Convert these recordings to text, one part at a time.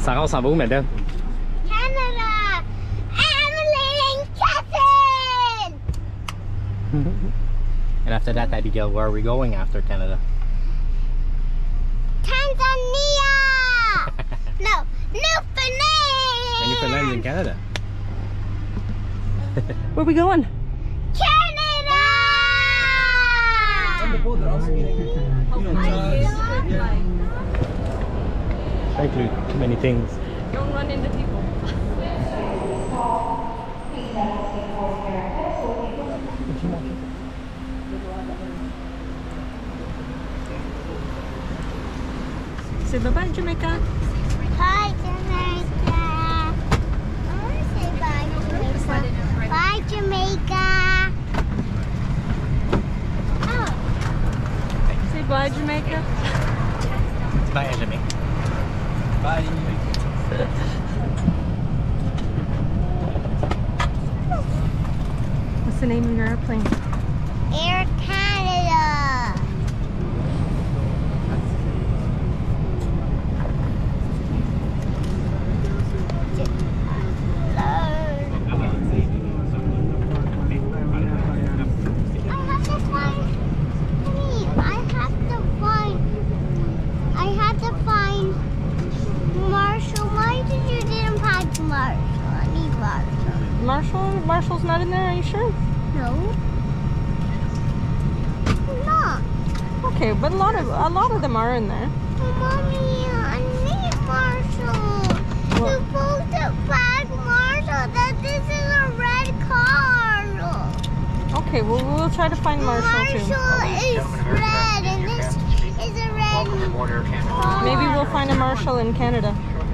Ça on s'en va où, madame? Canada! Emily and Kevin! And after that, Abigail, where are we going after Canada? Tanzania! No, Newfoundland! And Newfoundland's in Canada. Where are we going? Canada! Try to do too many things. Don't run into people. Say bye-bye, Jamaica. Bye, Jamaica. I want to say bye, Jamaica. Bye, Jamaica. Oh. Say bye, Jamaica. Bye, Jamaica. Bye. What's the name of your airplane? Air Canada. I have to find Marshall. Why did you didn't find Marshall? I need Marshall. Marshall's not in there, are you sure? No. Not. Okay, but a lot of them are in there. Mommy, I need Marshall. What? You're supposed to find Marshall. That this is a red car. Okay, well we'll try to find Marshall too. Marshall is red, and this is a red car. Maybe we'll find a Marshall in Canada.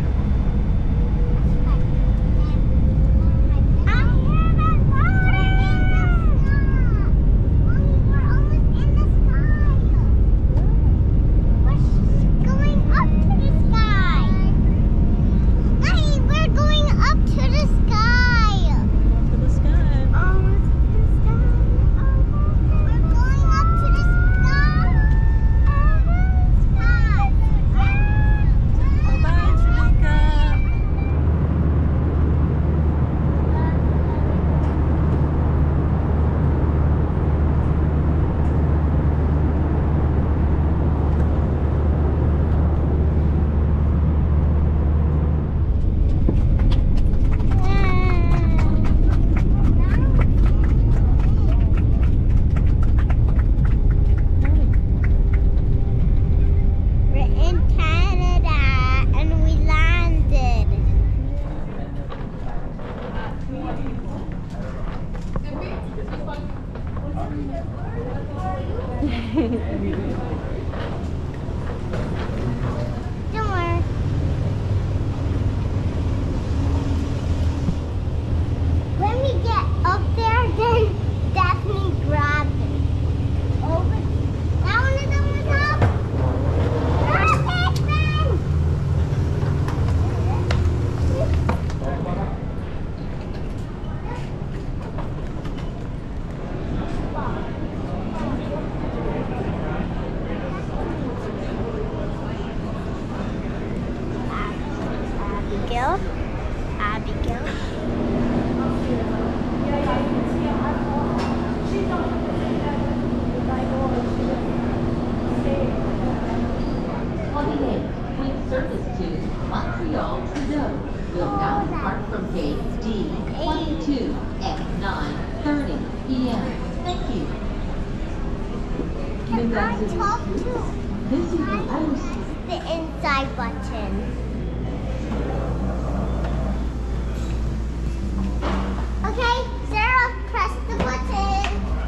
Abigail. Quick service to Montreal Trudeau will now depart from gate D22 at 9:30 p.m. Thank you. Can I talk to This is the inside button? Okay, Sarah, press the button.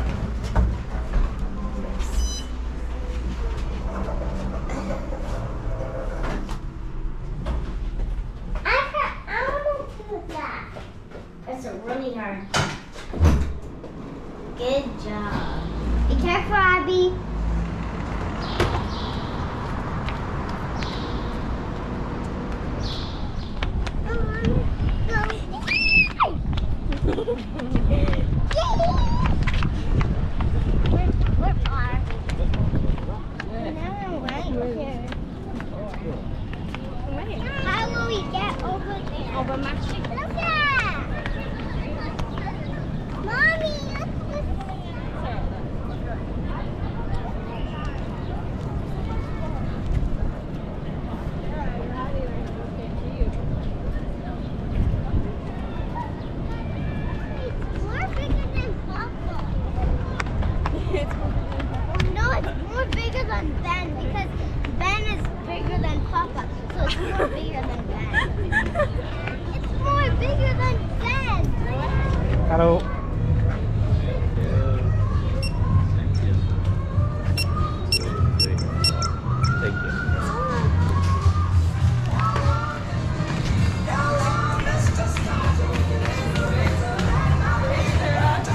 I want to do that. That's really hard. Good job. Be careful, Abby. We're far. Now I'm right here. How will we get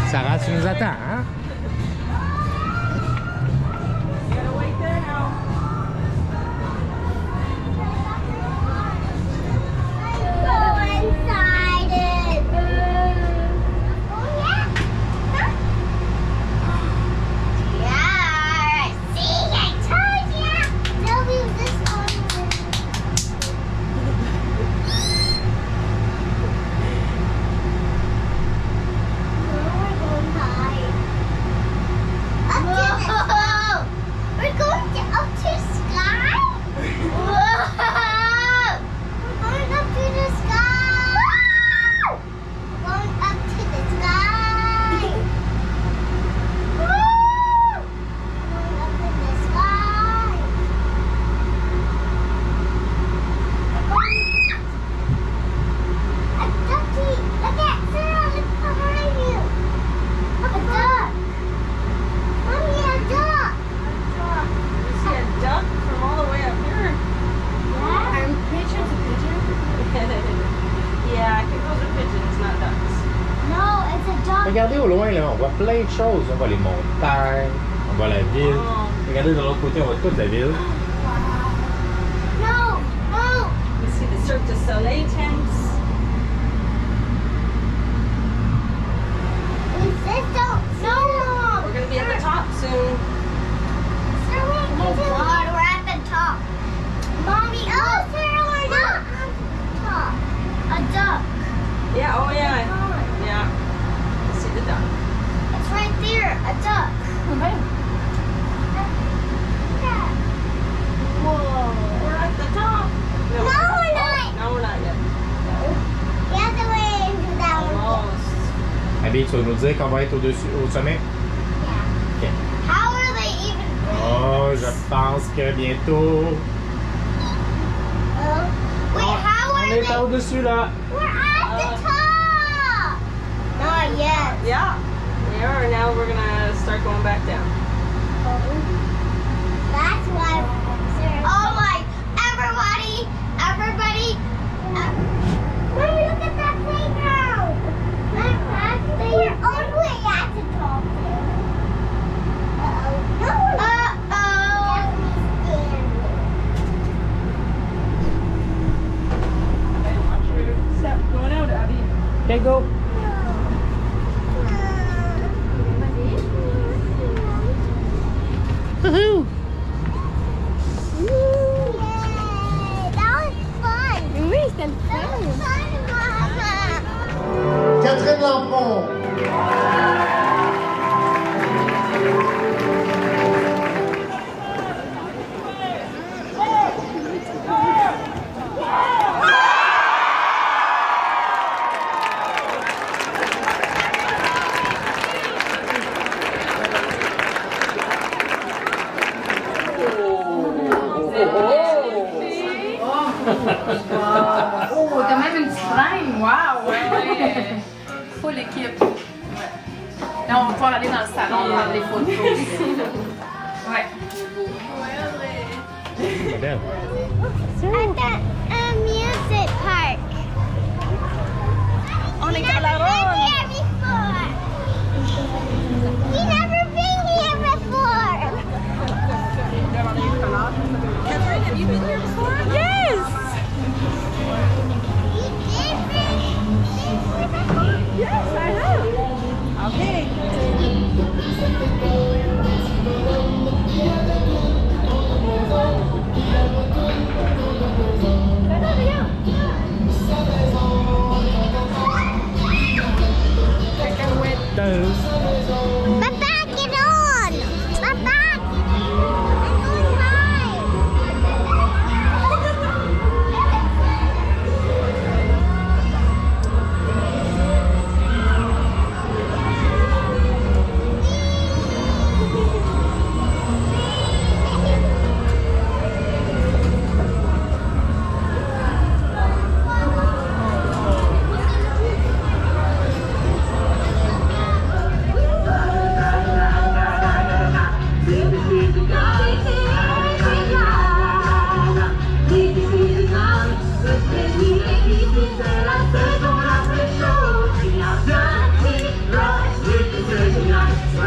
Sarah, tu nous attends, hein? You gotta wait there now. Go inside it. Oh yeah. Huh? Yeah. See, I told ya. They'll use this one. We're going high. We're going up to sky. Whoa! We're going up to the sky. We're going up to the sky. Woo! We're going up in the sky. A ducky. Look at Sarah. Look behind you. A duck. Mommy, a duck. You see a duck from all the way up here? Yeah. I'm pretty sure it's a pigeon. Yeah, I think those are pigeons, not ducks. No, it's a duck. Regardez au loin, là, on voit plein de choses. On voit les montagnes, on voit la ville. Oh. Regardez de l'autre côté, on voit toute la ville. No, no. You see the Cirque du Soleil tents. Is this don't no. We're gonna be at the top soon. Oh God, we're at the top. Mommy, oh Sarah, we're not at the top. A duck. Yeah, oh yeah. Yeah. You see the duck. It's right there, a duck. Whoa. We're at the top. No, we're not. No, we're not yet. You have to wait into that one. Almost. Abby, tu vas nous dire qu'on va être au-dessus, au sommet? Yeah. Ok. How are they even? Oh, je pense que bientôt. Wait, how On are est they? au-dessus, là. We're at the top. Not yet. Yeah. We are. Now we're gonna start going back down. That's why. Oh my! Everybody! Mommy, look at that playground. We're on the way at the top. Uh-oh. No, Watch your step going out, Abby. Okay, go. Woohoo! That was fun. Oui, c'était fun. Mama. Catherine Lampron. Oh, t'as même une petite reine, wow! Ouais. Full équipe. Ouais. Là, on va pouvoir aller dans le salon prendre des photos aussi. Ouais. Belle. At the amusement park. On est Never à la been ronde. here before. We never been here before. Catherine, have you been here before? Yes! We did been Yes, I have. Okay.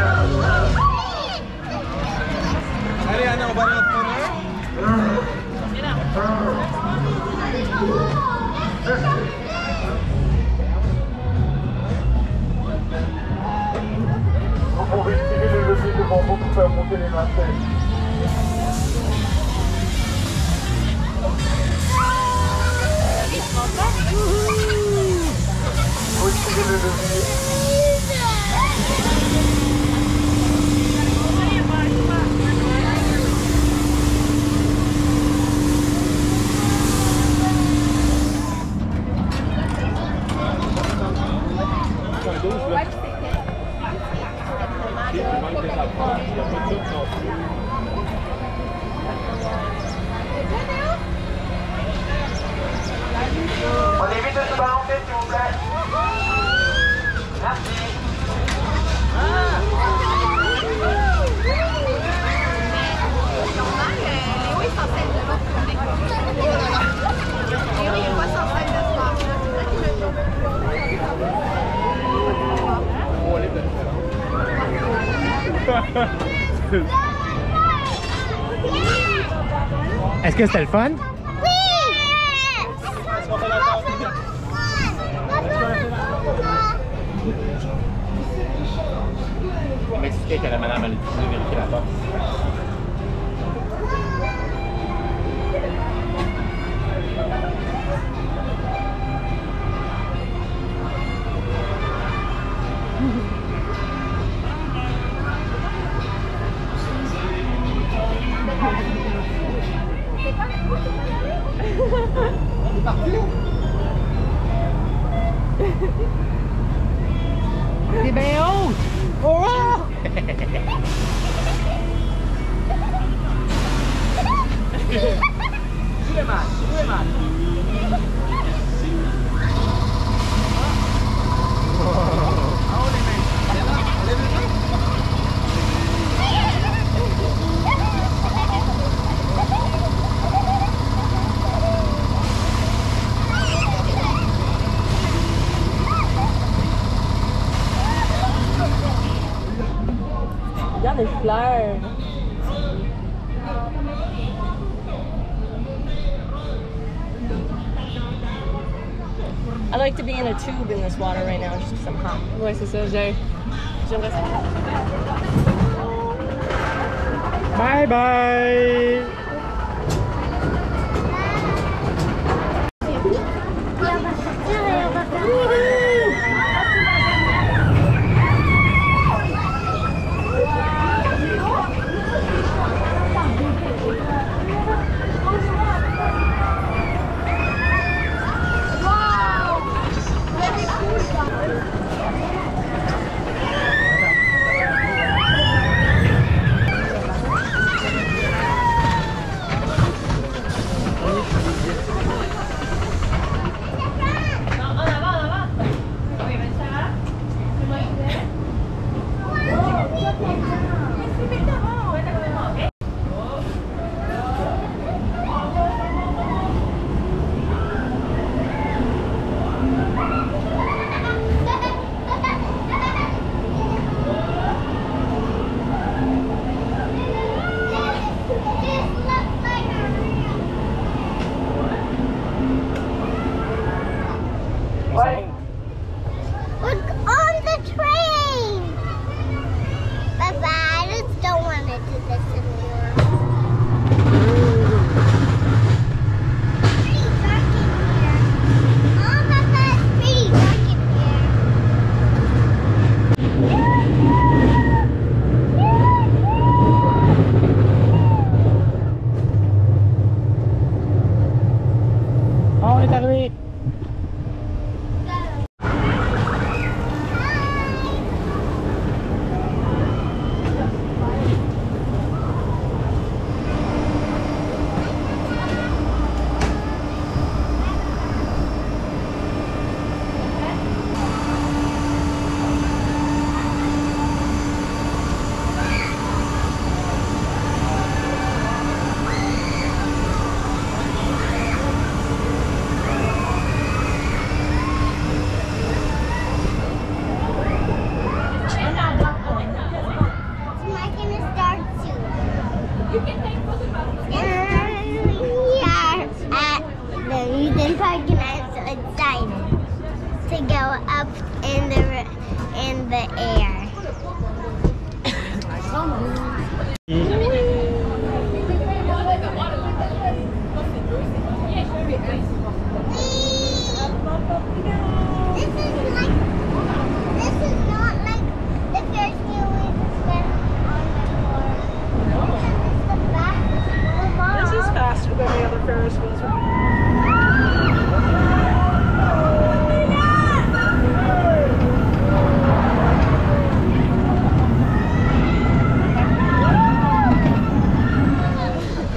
Allez, Anna, on va aller en prendre un. Vous pouvez tirer le levier devant vous pour faire monter les nacelles. Vous tirez le levier. On évite de se balancer, s'il vous plaît. Merci. Est-ce que c'était le fun? M'expliquer que la madame a décidé de vérifier la porte. C'est parti. C'est bien haut! Oh! Regarde les fleurs. I like to be in a tube in this water right now just because I'm hot. Ouais, c'est ça. J'aimerais ça. Bye bye! Look on the train. Bye bye.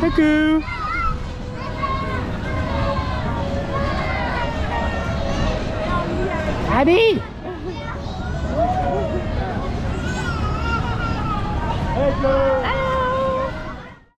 Coucou. Abby. Hey, girl.